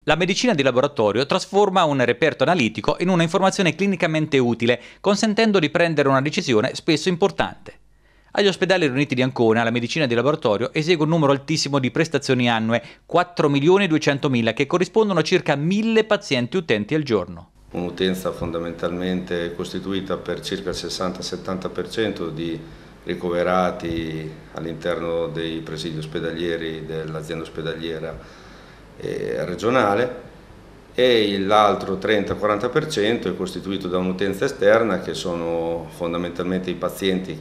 La medicina di laboratorio trasforma un reperto analitico in una informazione clinicamente utile, consentendo di prendere una decisione spesso importante. Agli ospedali riuniti di Ancona, la medicina di laboratorio esegue un numero altissimo di prestazioni annue, 4.200.000, che corrispondono a circa 1.000 pazienti utenti al giorno. Un'utenza fondamentalmente costituita per circa il 60-70% di ricoverati all'interno dei presidi ospedalieri dell'azienda ospedaliera regionale, e l'altro 30-40% è costituito da un'utenza esterna, che sono fondamentalmente i pazienti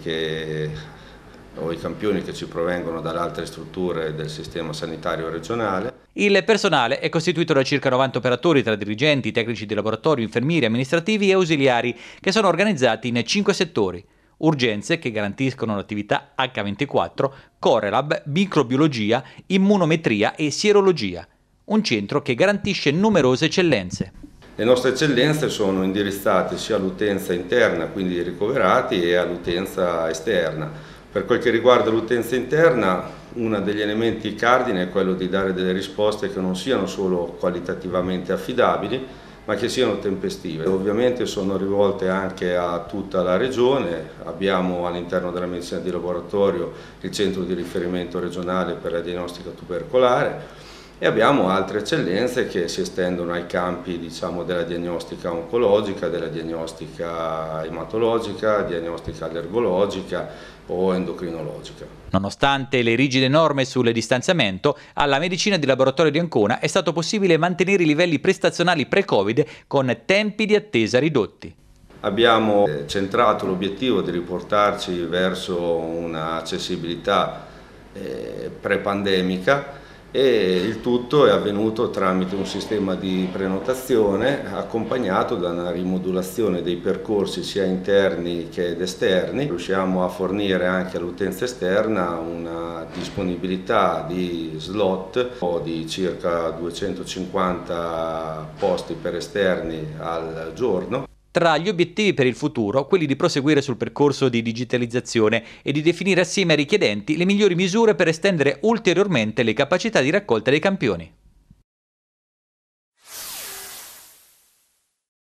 o i campioni che ci provengono dalle altre strutture del sistema sanitario regionale. Il personale è costituito da circa 90 operatori tra dirigenti, tecnici di laboratorio, infermieri, amministrativi e ausiliari, che sono organizzati in 5 settori: urgenze, che garantiscono l'attività H24, Corelab, microbiologia, immunometria e sierologia. Un centro che garantisce numerose eccellenze. Le nostre eccellenze sono indirizzate sia all'utenza interna, quindi i ricoverati, e all'utenza esterna. Per quel che riguarda l'utenza interna, uno degli elementi cardine è quello di dare delle risposte che non siano solo qualitativamente affidabili, ma che siano tempestive. Ovviamente sono rivolte anche a tutta la regione. Abbiamo all'interno della medicina di laboratorio il centro di riferimento regionale per la diagnostica tubercolare, e abbiamo altre eccellenze che si estendono ai campi, diciamo, della diagnostica oncologica, della diagnostica ematologica, diagnostica allergologica o endocrinologica. Nonostante le rigide norme sul distanziamento, alla medicina di laboratorio di Ancona è stato possibile mantenere i livelli prestazionali pre-Covid con tempi di attesa ridotti. Abbiamo centrato l'obiettivo di riportarci verso un'accessibilità pre-pandemica, e il tutto è avvenuto tramite un sistema di prenotazione accompagnato da una rimodulazione dei percorsi sia interni che esterni. Riusciamo a fornire anche all'utenza esterna una disponibilità di slot di circa 250 posti per esterni al giorno. Tra gli obiettivi per il futuro, quelli di proseguire sul percorso di digitalizzazione e di definire assieme ai richiedenti le migliori misure per estendere ulteriormente le capacità di raccolta dei campioni.